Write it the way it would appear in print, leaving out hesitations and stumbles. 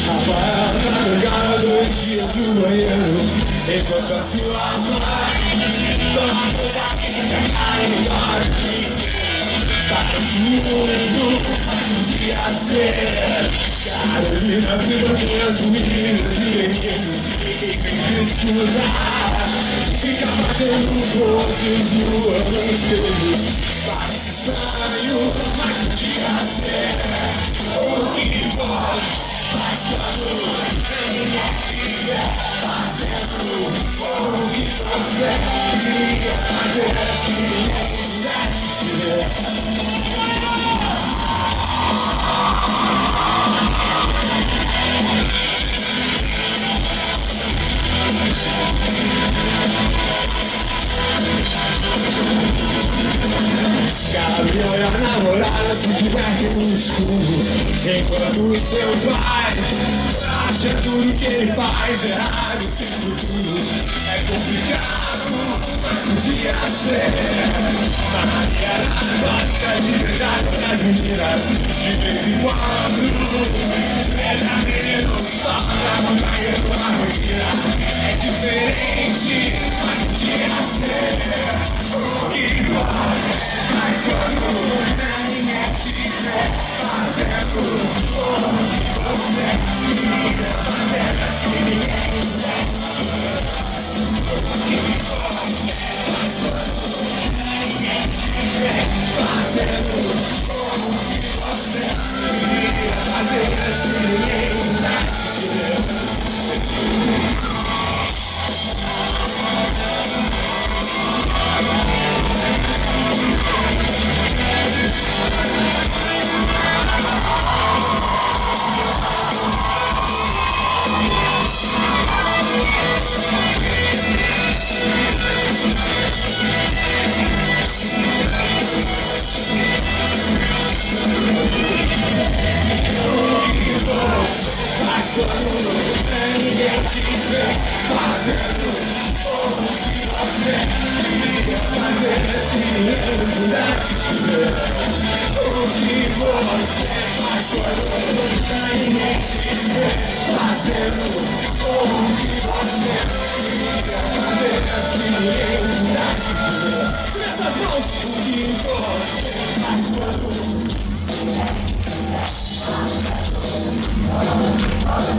Rafael tá no cara 2 dias no banheiro, enquanto a sua mãe toma coisa que chega melhor que tá consumindo, mas podia ser Carolina, vidas das meninas e meninos, ninguém vem estudar, fica fazendo poses no espelho, parece estranho, mas podia ser o que pode. Mas quando ninguém estiver fazendo o que você queria fazer, se ninguém pudesse te ver. Gabriel e a namorada se divertem no escuro, enquanto seu pai acha tudo que ele faz errado. Seu futuro é complicado, mas podia ser. Maria gosta de beijar das meninas de vez em quando. Beija menino só pra montanha com a rotina. É diferente, mas podia ser o que gosta. Mas quando ninguém estiver fazendo o que você queria fazer, assim ninguém quiser o que gosta. Mas quando ninguém estiver fazendo o que você queria fazer, assim ninguém quiser. Mas quando ninguém estiver fazendo o que você queria fazer, se ninguém pudesse te ver o que você faz. Quando ninguém estiver fazendo o que você queria fazer, se ninguém pudesse te ver. Tira essas mãos, o que você faz quando